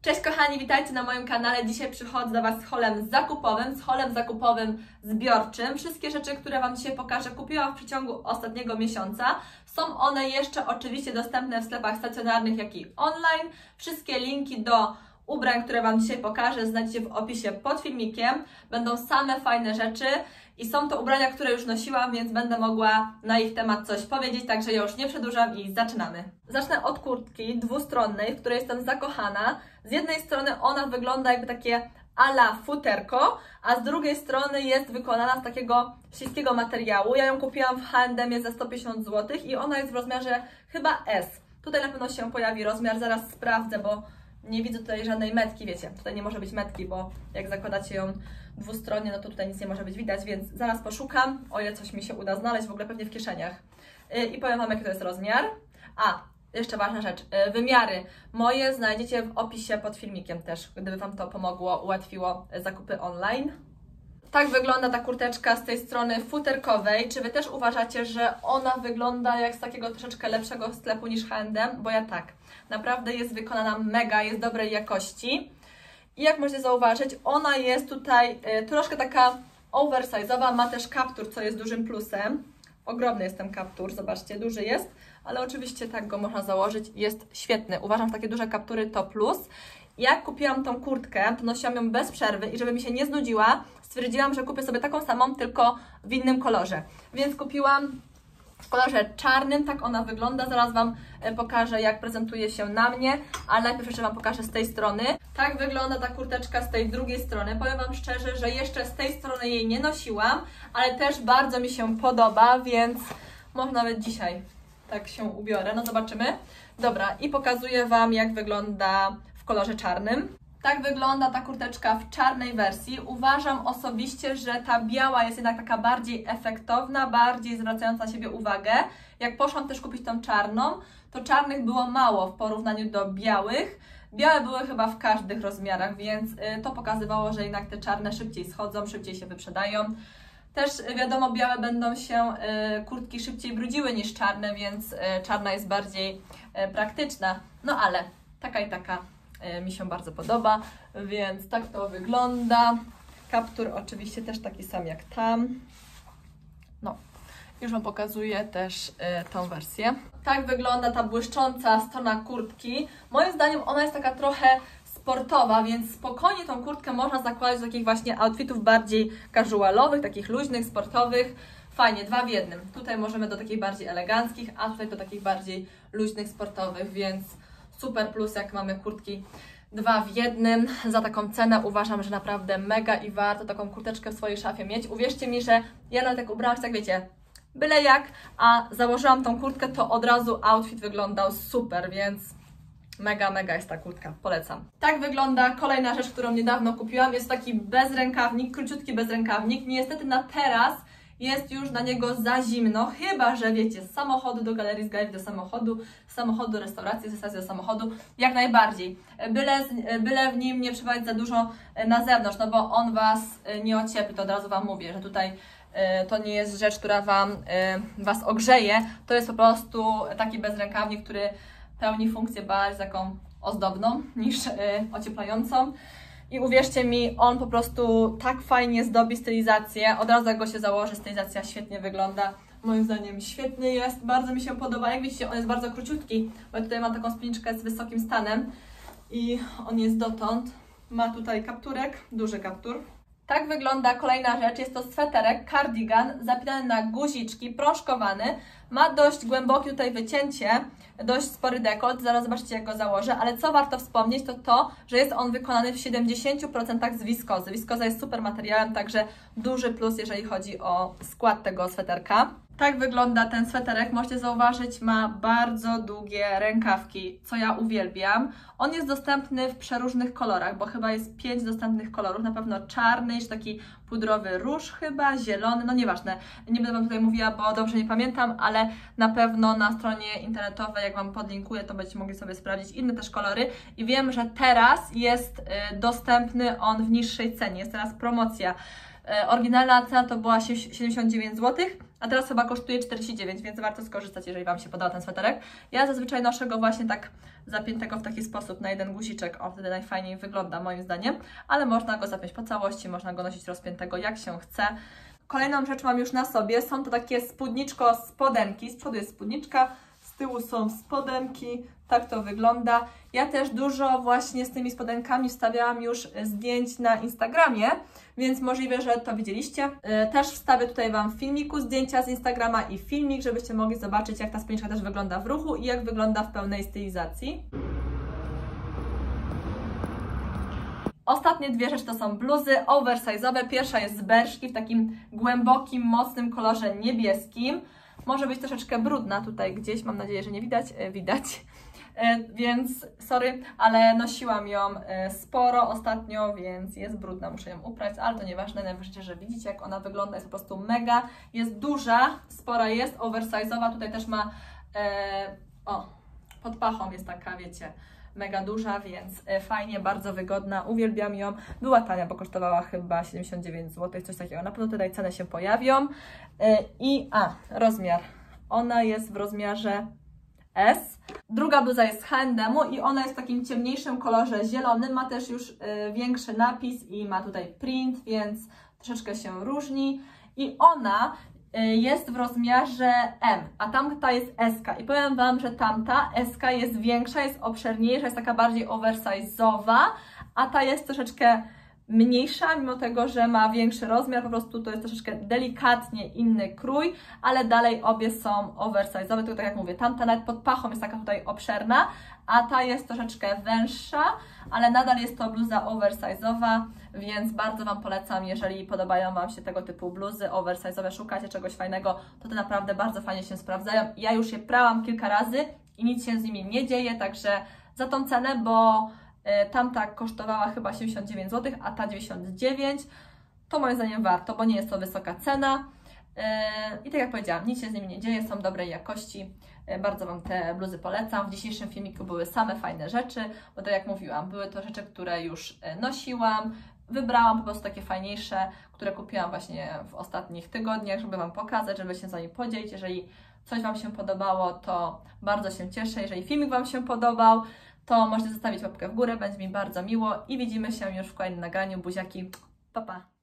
Cześć kochani, witajcie na moim kanale. Dzisiaj przychodzę do Was z haulem zakupowym zbiorczym. Wszystkie rzeczy, które Wam dzisiaj pokażę, kupiłam w przeciągu ostatniego miesiąca. Są one jeszcze oczywiście dostępne w sklepach stacjonarnych, jak i online. Wszystkie linki do ubrań, które Wam dzisiaj pokażę, znajdziecie w opisie pod filmikiem. Będą same fajne rzeczy i są to ubrania, które już nosiłam, więc będę mogła na ich temat coś powiedzieć, także ja już nie przedłużam i zaczynamy. Zacznę od kurtki dwustronnej, w której jestem zakochana. Z jednej strony ona wygląda jakby takie a la futerko, a z drugiej strony jest wykonana z takiego śliskiego materiału. Ja ją kupiłam w H&M za 150 zł i ona jest w rozmiarze chyba S. Tutaj na pewno się pojawi rozmiar, zaraz sprawdzę, bo nie widzę tutaj żadnej metki, wiecie, tutaj nie może być metki, bo jak zakładacie ją dwustronnie, no to tutaj nic nie może być widać, więc zaraz poszukam, o ile coś mi się uda znaleźć, w ogóle pewnie w kieszeniach. I powiem Wam, jaki to jest rozmiar. A, jeszcze ważna rzecz, wymiary moje znajdziecie w opisie pod filmikiem też, gdyby Wam to pomogło, ułatwiło zakupy online. Tak wygląda ta kurteczka z tej strony futerkowej. Czy Wy też uważacie, że ona wygląda jak z takiego troszeczkę lepszego sklepu niż H&M? Bo ja tak. Naprawdę jest wykonana mega, jest dobrej jakości. I jak możecie zauważyć, ona jest tutaj troszkę taka oversize'owa, ma też kaptur, co jest dużym plusem. Ogromny jest ten kaptur, zobaczcie, duży jest, ale oczywiście tak go można założyć, jest świetny. Uważam, że takie duże kaptury to plus. Jak kupiłam tą kurtkę, to nosiłam ją bez przerwy i żeby mi się nie znudziła, stwierdziłam, że kupię sobie taką samą, tylko w innym kolorze. Więc kupiłam w kolorze czarnym, tak ona wygląda. Zaraz Wam pokażę, jak prezentuje się na mnie, ale najpierw jeszcze Wam pokażę z tej strony. Tak wygląda ta kurteczka z tej drugiej strony. Powiem Wam szczerze, że jeszcze z tej strony jej nie nosiłam, ale też bardzo mi się podoba, więc może nawet dzisiaj tak się ubiorę. No zobaczymy. Dobra, i pokazuję Wam, jak wygląda w kolorze czarnym. Tak wygląda ta kurteczka w czarnej wersji. Uważam osobiście, że ta biała jest jednak taka bardziej efektowna, bardziej zwracająca na siebie uwagę. Jak poszłam też kupić tą czarną, to czarnych było mało w porównaniu do białych. Białe były chyba w każdych rozmiarach, więc to pokazywało, że jednak te czarne szybciej schodzą, szybciej się wyprzedają. Też wiadomo, białe będą się kurtki szybciej brudziły niż czarne, więc czarna jest bardziej praktyczna. No ale taka i taka mi się bardzo podoba, więc tak to wygląda. Kaptur oczywiście też taki sam jak tam. No, już Wam pokazuję też tą wersję. Tak wygląda ta błyszcząca strona kurtki. Moim zdaniem ona jest taka trochę sportowa, więc spokojnie tą kurtkę można zakładać do takich właśnie outfitów bardziej casualowych, takich luźnych, sportowych. Fajnie, dwa w jednym. Tutaj możemy do takich bardziej eleganckich, a tutaj do takich bardziej luźnych, sportowych, więc super plus, jak mamy kurtki dwa w jednym. Za taką cenę uważam, że naprawdę mega i warto taką kurteczkę w swojej szafie mieć. Uwierzcie mi, że ja nawet jak ubrałam się, tak wiecie, byle jak, a założyłam tą kurtkę, to od razu outfit wyglądał super, więc mega jest ta kurtka, polecam. Tak wygląda kolejna rzecz, którą niedawno kupiłam. Jest taki bezrękawnik, króciutki bezrękawnik. Niestety na teraz jest już na niego za zimno, chyba że wiecie, z samochodu do galerii, z galerii do samochodu, z samochodu restauracji, z stacji do samochodu, jak najbardziej. Byle w nim nie przebywać za dużo na zewnątrz, no bo on Was nie ociepli, to od razu Wam mówię, że tutaj to nie jest rzecz, która Was ogrzeje, to jest po prostu taki bezrękawnik, który pełni funkcję bardziej taką ozdobną niż ocieplającą. I uwierzcie mi, on po prostu tak fajnie zdobi stylizację. Od razu jak go się założy, stylizacja świetnie wygląda. Moim zdaniem świetny jest, bardzo mi się podoba. Jak widzicie, on jest bardzo króciutki, bo ja tutaj mam taką spódniczkę z wysokim stanem i on jest dotąd. Ma tutaj kapturek, duży kaptur. Tak wygląda kolejna rzecz, jest to sweterek, cardigan, zapinany na guziczki, prążkowany. Ma dość głębokie tutaj wycięcie, dość spory dekolt, zaraz zobaczycie, jak go założę, ale co warto wspomnieć, to to, że jest on wykonany w 70% z wiskozy. Wiskoza jest super materiałem, także duży plus, jeżeli chodzi o skład tego sweterka. Tak wygląda ten sweterek, możecie zauważyć, ma bardzo długie rękawki, co ja uwielbiam. On jest dostępny w przeróżnych kolorach, bo chyba jest 5 dostępnych kolorów, na pewno czarny, jeszcze taki pudrowy róż chyba, zielony, no nieważne. Nie będę Wam tutaj mówiła, bo dobrze nie pamiętam, ale na pewno na stronie internetowej, jak Wam podlinkuję, to będziecie mogli sobie sprawdzić inne też kolory. I wiem, że teraz jest dostępny on w niższej cenie, jest teraz promocja. Oryginalna cena to była 79 zł, a teraz chyba kosztuje 49, więc warto skorzystać, jeżeli Wam się podoba ten sweterek. Ja zazwyczaj noszę go właśnie tak zapiętego w taki sposób, na jeden guziczek, o wtedy najfajniej wygląda moim zdaniem, ale można go zapiąć po całości, można go nosić rozpiętego jak się chce. Kolejną rzecz mam już na sobie, są to takie spódniczko spodenki, z przodu jest spódniczka, z tyłu są spodenki, tak to wygląda. Ja też dużo właśnie z tymi spodenkami wstawiałam już zdjęć na Instagramie, więc możliwe, że to widzieliście. Też wstawię tutaj Wam w filmiku zdjęcia z Instagrama i filmik, żebyście mogli zobaczyć, jak ta spódniczka też wygląda w ruchu i jak wygląda w pełnej stylizacji. Ostatnie dwie rzeczy to są bluzy oversize'owe. Pierwsza jest z Bershki w takim głębokim, mocnym kolorze niebieskim. Może być troszeczkę brudna tutaj gdzieś, mam nadzieję, że nie widać. Widać. Więc sorry, ale nosiłam ją sporo ostatnio, więc jest brudna, muszę ją uprać, ale to nieważne, najważniejsze, że widzicie, jak ona wygląda, jest po prostu mega, jest duża, spora jest, oversize'owa, tutaj też ma, pod pachą jest taka, wiecie, mega duża, więc fajnie, bardzo wygodna, uwielbiam ją. Była tania, bo kosztowała chyba 79 zł, coś takiego. Na pewno tutaj ceny się pojawią. Rozmiar. Ona jest w rozmiarze S. Druga bluza jest z H&M-u i ona jest w takim ciemniejszym kolorze zielonym. Ma też już większy napis i ma tutaj print, więc troszeczkę się różni. I ona jest w rozmiarze M, a tamta jest S. I powiem Wam, że tamta S jest większa, jest obszerniejsza, jest taka bardziej oversize'owa, a ta jest troszeczkę mniejsza, mimo tego, że ma większy rozmiar, po prostu to jest troszeczkę delikatnie inny krój, ale dalej obie są oversize'owe, tylko tak jak mówię, tamta nawet pod pachą jest taka tutaj obszerna, a ta jest troszeczkę węższa, ale nadal jest to bluza oversize'owa, więc bardzo Wam polecam, jeżeli podobają Wam się tego typu bluzy oversize'owe, szukacie czegoś fajnego, to te naprawdę bardzo fajnie się sprawdzają. Ja już je prałam kilka razy i nic się z nimi nie dzieje, także za tą cenę, bo tamta kosztowała chyba 79 zł, a ta 99, to moim zdaniem warto, bo nie jest to wysoka cena. I tak jak powiedziałam, nic się z nimi nie dzieje, są dobrej jakości. Bardzo Wam te bluzy polecam. W dzisiejszym filmiku były same fajne rzeczy, bo tak jak mówiłam, były to rzeczy, które już nosiłam. Wybrałam po prostu takie fajniejsze, które kupiłam właśnie w ostatnich tygodniach, żeby Wam pokazać, żeby się z nimi podzielić. Jeżeli coś Wam się podobało, to bardzo się cieszę. Jeżeli filmik Wam się podobał, to możecie zostawić łapkę w górę, będzie mi bardzo miło i widzimy się już w kolejnym nagraniu. Buziaki, pa pa!